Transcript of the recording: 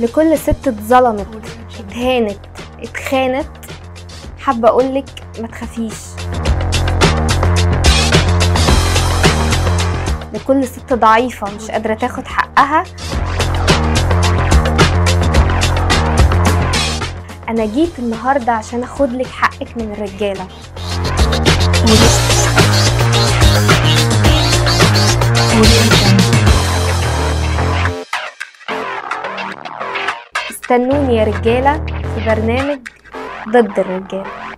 لكل ست اتظلمت، اتهانت، اتخانت، حابة اقولك ما تخافيش. لكل ست ضعيفة مش قادرة تاخد حقها، انا جيت النهاردة عشان اخدلك حقك من الرجالة. استنوني يا رجالة في برنامج ضد الرجالة.